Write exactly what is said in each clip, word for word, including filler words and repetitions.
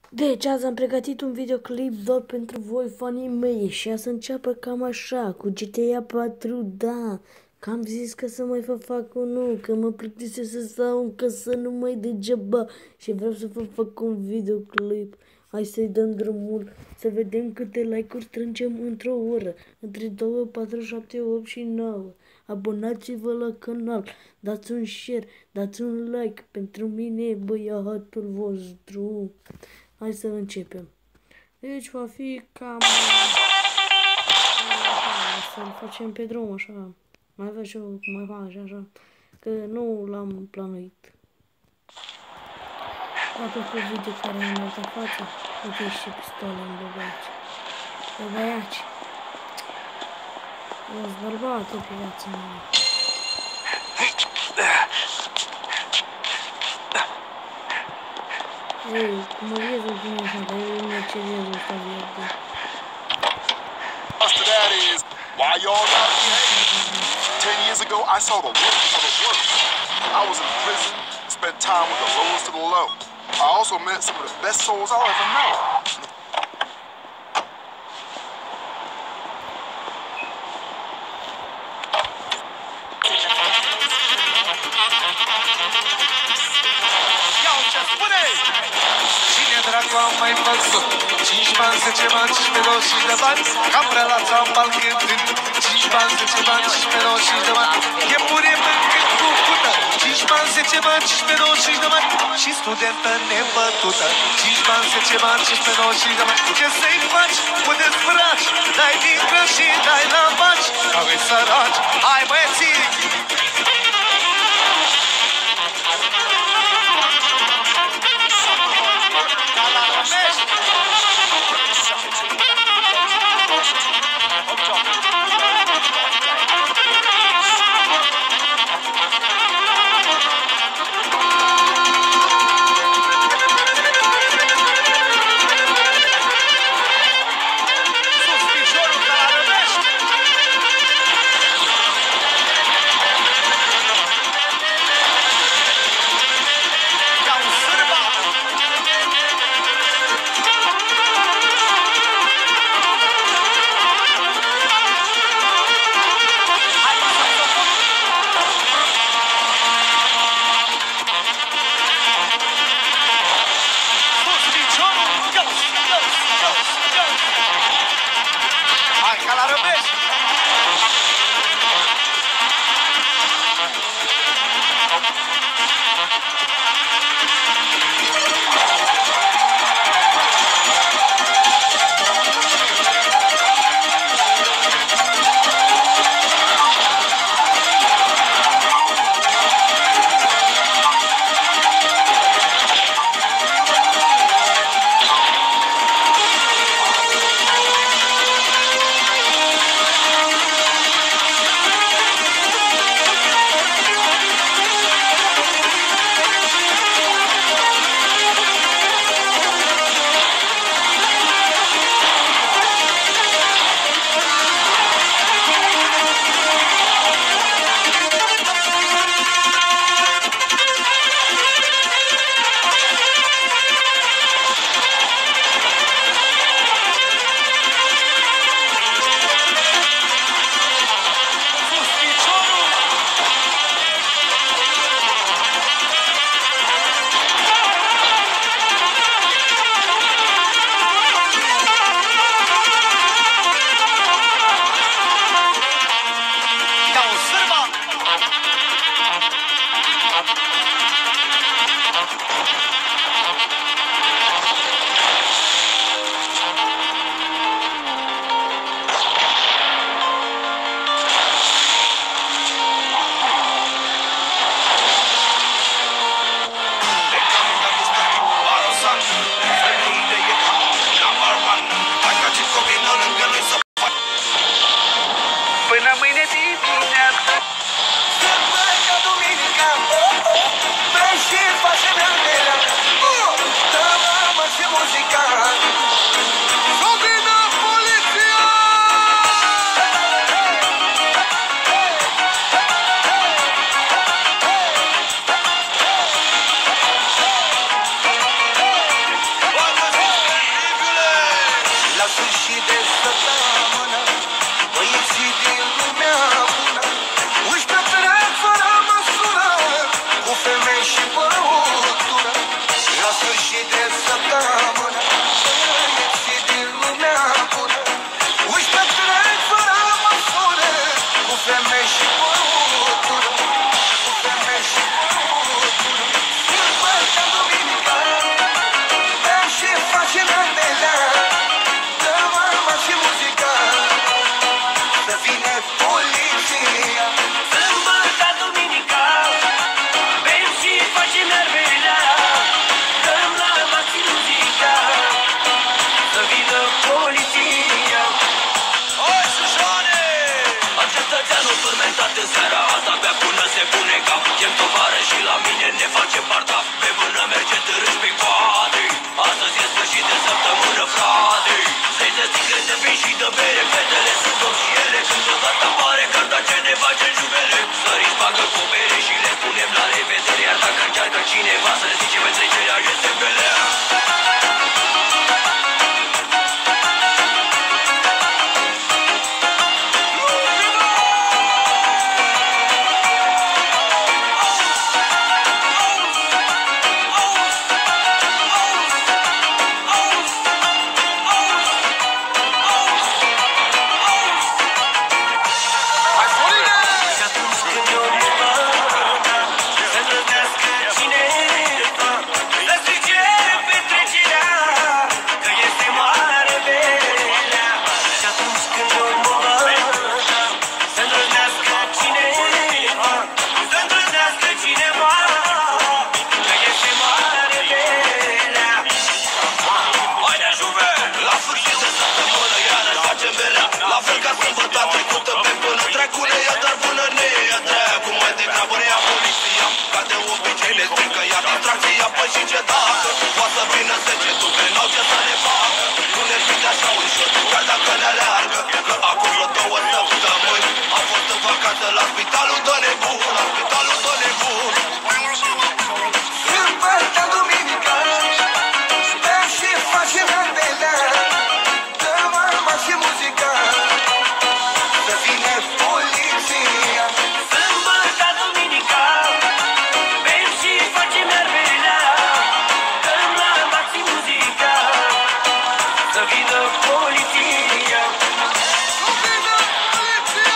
Deci azi am pregătit un videoclip doar pentru voi, fanii mei, și a să înceapă cam așa, cu G T A patru, da, că am zis că să mai vă fac unul, că mă plictisesc să stau în casă numai degeaba și vreau să vă fac un videoclip. Hai să-i dăm drumul, să vedem câte like-uri strângem într-o oră, între doi, patru, șapte, opt și nouă. Abonați-vă la canal, dați un share, dați un like pentru mine, băiatul vostru. Hai să începem. Deci va fi cam... Să-l facem pe drum așa. Mai văd și eu cum mai fac așa. Că nu l-am planuit. Apropo video care am dat în față. Uite și pistole în băgaci. Bă băiaci. Eu-s bărbatul pe viața mea. Ei, cum mă vieză din așa, dar eu nu ce vieză ăsta vieză. That is why y'all not behaving. Ten years ago, I saw the worst of the worst. I was in prison, spent time with the lowest of the low. I also met some of the best souls I'll ever know. Yo, just what is? Cine dracu am mai văzut? Cinci bani, zece bani, cincisprezece, douăzeci și de bani. Cam relața în bal cântând. Cinci bani, zece bani, cincisprezece, douăzeci și de bani. E pure mâncând cu cută. Cinci bani, zece bani, cincisprezece, douăzeci și de bani. Și studentă nebătută. Cinci bani, zece bani, cincisprezece, douăzeci de bani. Ce să-i faci? Cu dezbraci. Dai din gră și dai la baci. Ca voi săraci. Hai băieții! bagă cu bere și le spunem la revedere. Iar dacă încearcă cineva să zice petrecerea este belea. La fel ca sâmbăta trecută pe până trecule, ia dar până ne ia treacu. Mai degrabă ne ia poliția, ca de obicei ne strică, ia distracția. Păi și ce dacă poate să vină secetul, că n-au ce să ne facă. Nu ne prinde așa ușor, chiar dacă ne aleargă. Că acum vreo două săptămâni am fost în vacanță la spitalul de nebun, la spitalul de nebun. Sâmbătă, duminică, stăm și facem ambele. Dăm arma și muzică, să vină poliția. Sâmbătă, duminica, bem și facem iarbelea. Dăm la maxim muzica, să vină poliția. Să vină poliția!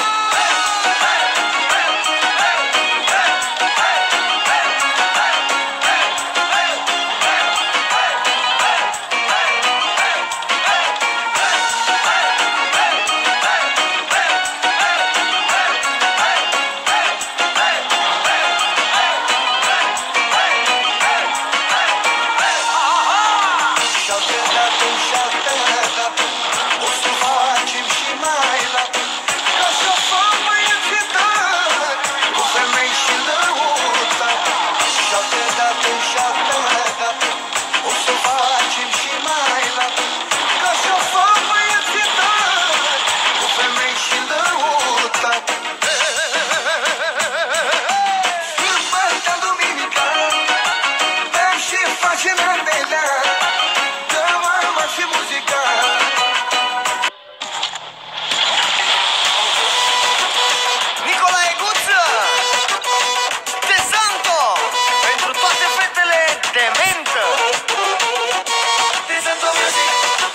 Și-au dat în șapte, o să facem și mai la. Ca să fac mai excitat, cu femei și lăutat. Și-au dat în șapte, o să facem și mai la. Ca să fac mai excitat, cu femei și lăutat. Sâmbătă, duminică, bem și facem ambele. Dăm arma și muzica. Nicolae Guță, De Santo, pentru toate fetele de mentă. De Santo Music.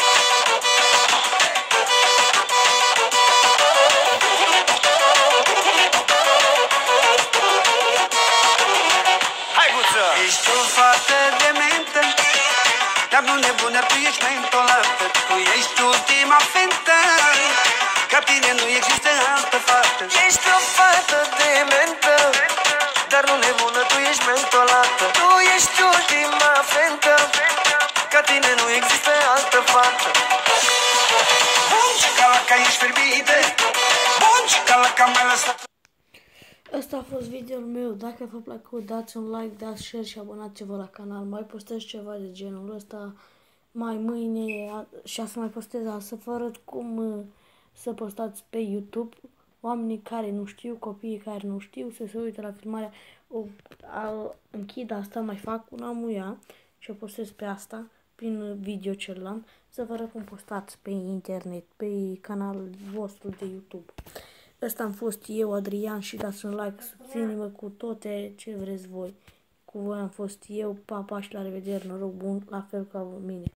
Hai Guță! Ești o fată de mentă, dar nu nebună, tu ești mentolată. Tu ești ultima fentă, ca tine nu există altă fată. Ești o fată de mentă, dar nu nebună, tu ești mentolată. Tu ești ultima fentă, ca tine nu există altă fată. Bun, și calaca ești ferbită, bun, și calaca mai lăsat. Ăsta a fost videoul meu. Dacă v-a plăcut, dați un like, dați share și abonați-vă la canal. Mai postez ceva de genul ăsta mai mâine și să mai postez asta, să vă arăt cum uh, să postați pe YouTube. Oamenii care nu știu, copiii care nu știu, să se uite la filmarea. O, a, închid asta, mai fac una muia și o postez pe asta, prin video celălalt, să vă arăt cum postați pe internet, pe canalul vostru de YouTube. Ăsta am fost eu, Adrian, și dați un like, susține-mă cu toate ce vreți voi. Cu voi am fost eu, pa, pa și la revedere, noroc bun, la fel ca mine.